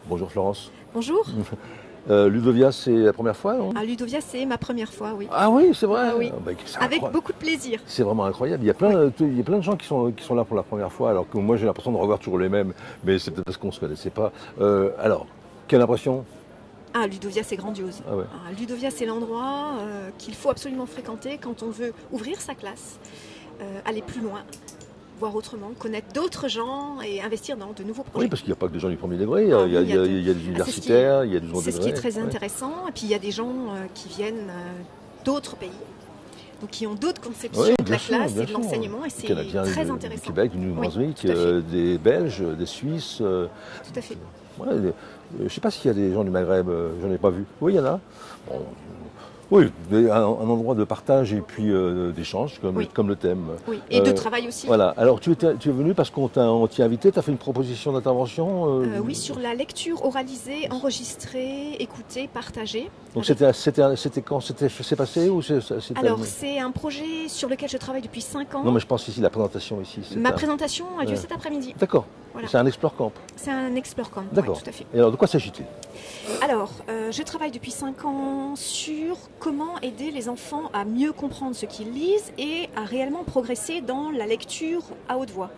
Bonjour Florence. Bonjour. Ludovia, c'est la première fois, non? Ludovia, c'est ma première fois, oui. Ah oui, c'est vrai. Ah oui. Avec incroyable. beaucoup de plaisir. C'est vraiment incroyable. Il y a plein de gens qui sont là pour la première fois, alors que moi j'ai l'impression de revoir toujours les mêmes, mais c'est peut-être parce qu'on ne se connaissait pas. Alors, quelle impression? Ludovia, c'est grandiose. Ah ouais. Ludovia, c'est l'endroit qu'il faut absolument fréquenter quand on veut ouvrir sa classe, aller plus loin, voir autrement, connaître d'autres gens et investir dans de nouveaux projets. Oui, parce qu'il n'y a pas que des gens du premier degré, il y a des universitaires, il y a du second degré. C'est ce qui est très intéressant. Et puis il y a des gens qui viennent d'autres pays, donc qui ont d'autres conceptions de la classe et de l'enseignement, et c'est très intéressant. Du Québec, du Nouveau-Brunswick, des Belges, des Suisses. Tout à fait. Ouais, je ne sais pas s'il y a des gens du Maghreb, j'en ai pas vu. Oui, il y en a. Bon, oui, un endroit de partage et puis d'échange, comme le thème. Oui, et de travail aussi. Voilà. Alors, tu es venu parce qu'on t'y a invité, tu as fait une proposition d'intervention Oui, sur la lecture oralisée, enregistrée, écoutée, partagée. Donc, c'était quand c'est passé ou Alors, c'est un projet sur lequel je travaille depuis 5 ans. Non, mais je pense ici, la présentation ici. Ma présentation a lieu cet après-midi. D'accord. Voilà. C'est un Explore Camp. C'est un Explore Camp, d'accord. Oui, tout à fait. Et alors, de quoi s'agit-il? Alors, je travaille depuis 5 ans sur comment aider les enfants à mieux comprendre ce qu'ils lisent et à réellement progresser dans la lecture à haute voix.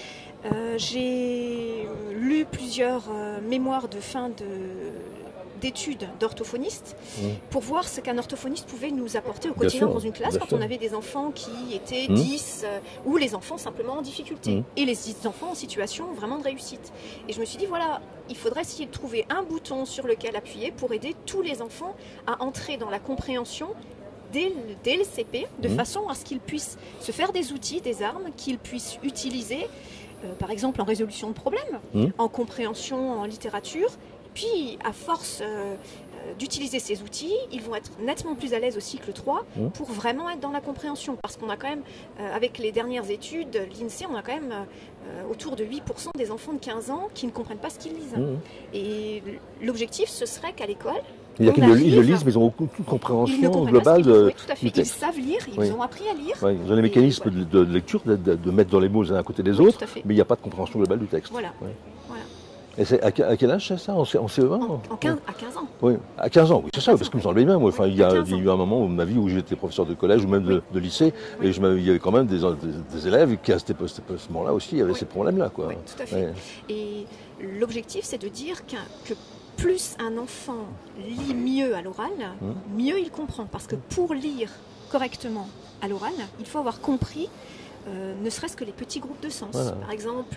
J'ai lu plusieurs mémoires de fin d'études d'orthophonistes pour voir ce qu'un orthophoniste pouvait nous apporter au quotidien dans une classe quand on avait des enfants qui étaient 10 ou les enfants simplement en difficulté et les enfants en situation vraiment de réussite. Et je me suis dit, voilà, il faudrait essayer de trouver un bouton sur lequel appuyer pour aider tous les enfants à entrer dans la compréhension dès le CP, de façon à ce qu'ils puissent se faire des outils, des armes qu'ils puissent utiliser, par exemple en résolution de problèmes, en compréhension, en littérature. Puis, à force d'utiliser ces outils, ils vont être nettement plus à l'aise au cycle 3 pour vraiment être dans la compréhension. Parce qu'on a quand même, avec les dernières études, l'INSEE, on a quand même autour de 8% des enfants de 15 ans qui ne comprennent pas ce qu'ils lisent. Et l'objectif, ce serait qu'à l'école, ils le lisent, mais ils ont aucune compréhension globale oui, tout à fait. du texte. Ils savent lire, ils ont appris à lire. Oui, ils ont les mécanismes de lecture, de mettre dans les mots les uns à côté des autres, mais il n'y a pas de compréhension globale du texte. Voilà. Et c'est à quel âge c'est ça? En CE1 à 15 ans. Oui, à 15 ans, oui, c'est ça, parce que je me semblait bien. Moi. Enfin, il y a eu un moment de ma vie où j'étais professeur de collège ou même de lycée, et il y avait quand même des élèves qui, à ce moment-là aussi, avaient ces problèmes-là. Oui, tout à fait. Et l'objectif, c'est de dire que plus un enfant lit mieux à l'oral, mieux il comprend. Parce que pour lire correctement à l'oral, il faut avoir compris ne serait-ce que les petits groupes de sens. Voilà. Par exemple,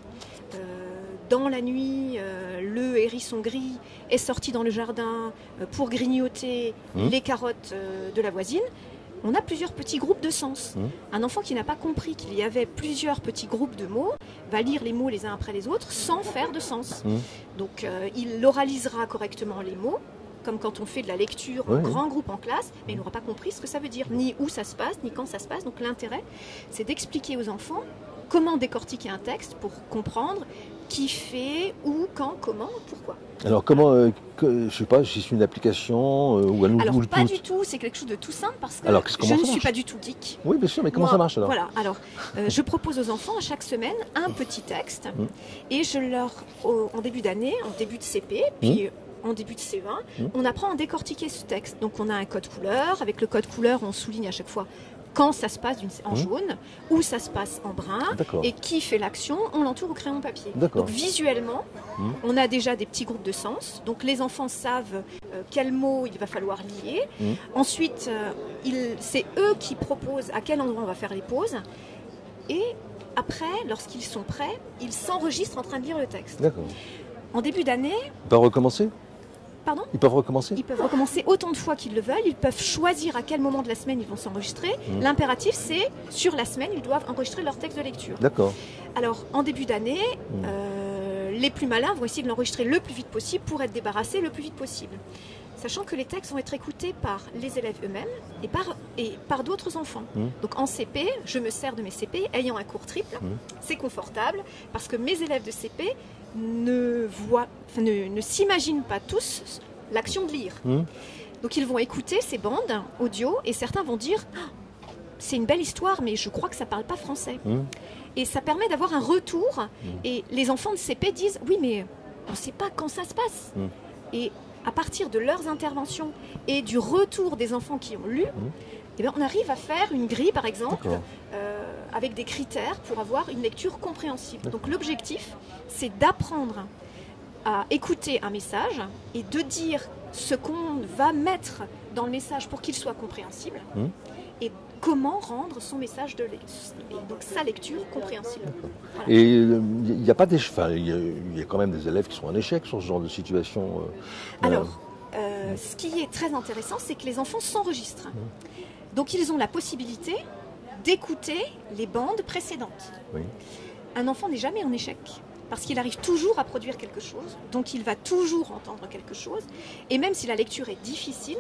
dans la nuit, le hérisson gris est sorti dans le jardin pour grignoter les carottes de la voisine. On a plusieurs petits groupes de sens. Un enfant qui n'a pas compris qu'il y avait plusieurs petits groupes de mots va lire les mots les uns après les autres sans faire de sens. Donc il oralisera correctement les mots, comme quand on fait de la lecture en grand groupe en classe, mais il n'aura pas compris ce que ça veut dire, ni où ça se passe, ni quand ça se passe. Donc l'intérêt, c'est d'expliquer aux enfants comment décortiquer un texte pour comprendre qui fait, où, quand, comment, pourquoi. Alors comment, je ne sais pas, si c'est une application ou un Alors pas du tout, c'est quelque chose de tout simple parce que je ne suis pas du tout geek. Oui, bien sûr, mais comment ça marche alors? Voilà, alors je propose aux enfants à chaque semaine un petit texte et je leur, en début d'année, en début de CP, puis en début de CE1, on apprend à décortiquer ce texte. Donc on a un code couleur, avec le code couleur on souligne à chaque fois quand ça se passe en jaune, où ça se passe en brun, et qui fait l'action, on l'entoure au crayon papier. Donc visuellement, on a déjà des petits groupes de sens, donc les enfants savent quels mots il va falloir lier. Ensuite, c'est eux qui proposent à quel endroit on va faire les pauses, et après, lorsqu'ils sont prêts, ils s'enregistrent en train de lire le texte. En début d'année... On peut recommencer? Pardon? Ils peuvent recommencer? Ils peuvent recommencer autant de fois qu'ils le veulent. Ils peuvent choisir à quel moment de la semaine ils vont s'enregistrer. L'impératif, c'est sur la semaine, ils doivent enregistrer leur texte de lecture. D'accord. Alors, en début d'année, les plus malins vont essayer de l'enregistrer le plus vite possible pour être débarrassés le plus vite possible. Sachant que les textes vont être écoutés par les élèves eux-mêmes et par d'autres enfants. Donc en CP, je me sers de mes CP ayant un cours triple. C'est confortable parce que mes élèves de CP ne s'imaginent pas tous l'action de lire. Donc ils vont écouter ces bandes audio et certains vont dire c'est une belle histoire mais je crois que ça ne parle pas français. Et ça permet d'avoir un retour et les enfants de CP disent oui mais on ne sait pas quand ça se passe. Et à partir de leurs interventions et du retour des enfants qui ont lu, eh bien, on arrive à faire une grille, par exemple, avec des critères pour avoir une lecture compréhensible. Donc l'objectif, c'est d'apprendre à écouter un message et de dire ce qu'on va mettre dans le message pour qu'il soit compréhensible et comment rendre son message de lecture, donc sa lecture compréhensible. Voilà. Et il n'y a pas il y a quand même des élèves qui sont en échec sur ce genre de situation. Alors, ce qui est très intéressant, c'est que les enfants s'enregistrent. Donc ils ont la possibilité d'écouter les bandes précédentes. Oui. Un enfant n'est jamais en échec, parce qu'il arrive toujours à produire quelque chose, donc il va toujours entendre quelque chose, et même si la lecture est difficile,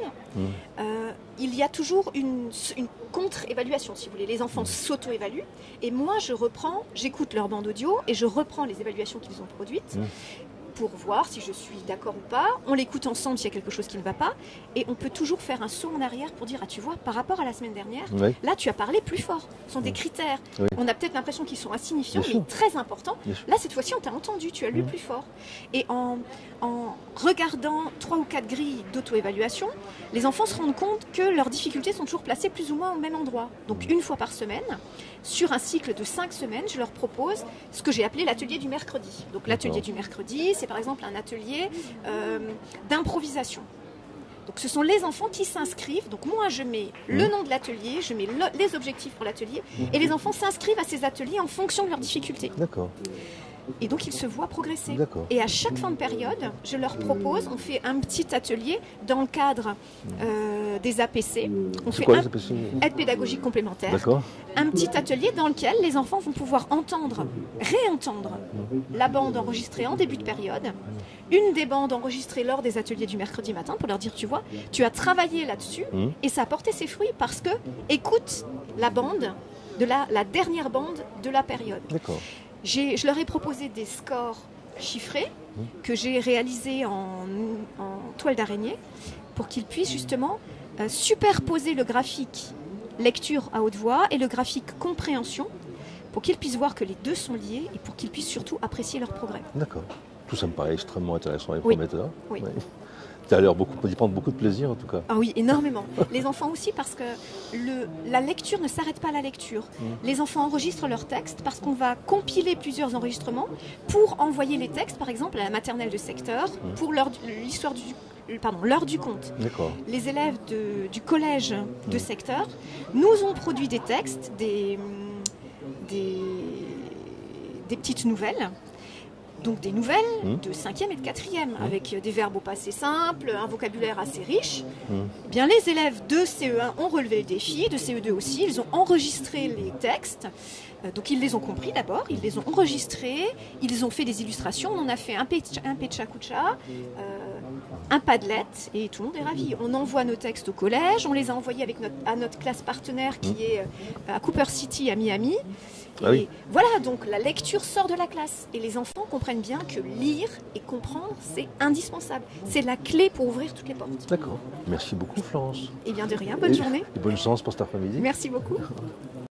il y a toujours une contre-évaluation, si vous voulez. Les enfants s'auto-évaluent, et moi j'écoute leur bande audio, et je reprends les évaluations qu'ils ont produites, pour voir si je suis d'accord ou pas. On l'écoute ensemble s'il y a quelque chose qui ne va pas, et on peut toujours faire un saut en arrière pour dire, ah tu vois, par rapport à la semaine dernière, là tu as parlé plus fort. Ce sont des critères. On a peut-être l'impression qu'ils sont insignifiants, mais très importants. Là cette fois-ci on t'a entendu, tu as lu plus fort. Et en regardant 3 ou 4 grilles d'auto-évaluation, les enfants se rendent compte que leurs difficultés sont toujours placées plus ou moins au même endroit. Donc une fois par semaine, sur un cycle de 5 semaines, je leur propose ce que j'ai appelé l'atelier du mercredi. Donc l'atelier du mercredi, c'est par exemple un atelier d'improvisation. Donc ce sont les enfants qui s'inscrivent. Donc moi je mets le nom de l'atelier, je mets les objectifs pour l'atelier, et les enfants s'inscrivent à ces ateliers en fonction de leurs difficultés. D'accord. Et donc ils se voient progresser. Et à chaque fin de période, je leur propose, on fait un petit atelier dans le cadre des APC. On fait quoi, les APC? Aide pédagogique complémentaire. Un petit atelier dans lequel les enfants vont pouvoir réentendre la bande enregistrée en début de période, une des bandes enregistrées lors des ateliers du mercredi matin, pour leur dire, tu vois, tu as travaillé là-dessus et ça a porté ses fruits parce que écoute la bande de la dernière bande de la période. D'accord. Je leur ai proposé des scores chiffrés que j'ai réalisés en toile d'araignée pour qu'ils puissent justement superposer le graphique lecture à haute voix et le graphique compréhension pour qu'ils puissent voir que les deux sont liés et pour qu'ils puissent surtout apprécier leur progrès. D'accord. Tout ça me paraît extrêmement intéressant et prometteur. Oui. Tu as l'air d'y prendre beaucoup de plaisir en tout cas. Ah oui, énormément. Les enfants aussi, parce que la lecture ne s'arrête pas à la lecture. Les enfants enregistrent leurs textes parce qu'on va compiler plusieurs enregistrements pour envoyer les textes, par exemple, à la maternelle de secteur, pour l'heure du conte. Les élèves du collège de secteur nous ont produit des textes, des petites nouvelles. Donc des nouvelles de 5e et de 4e, avec des verbes au passé simple, un vocabulaire assez riche. Eh bien, les élèves de CE1 ont relevé le défi, de CE2 aussi, ils ont enregistré les textes. Donc ils les ont compris d'abord, ils les ont enregistrés, ils ont fait des illustrations, on en a fait un pecha-kucha, un Padlet, et tout le monde est ravi. On envoie nos textes au collège, on les a envoyés à notre classe partenaire qui est à Cooper City à Miami. Et voilà, donc la lecture sort de la classe. Et les enfants comprennent bien que lire et comprendre, c'est indispensable. C'est la clé pour ouvrir toutes les portes. D'accord. Merci beaucoup, Florence. Et bien de rien, bonne journée. Et bonne chance pour cet après-midi. Merci beaucoup.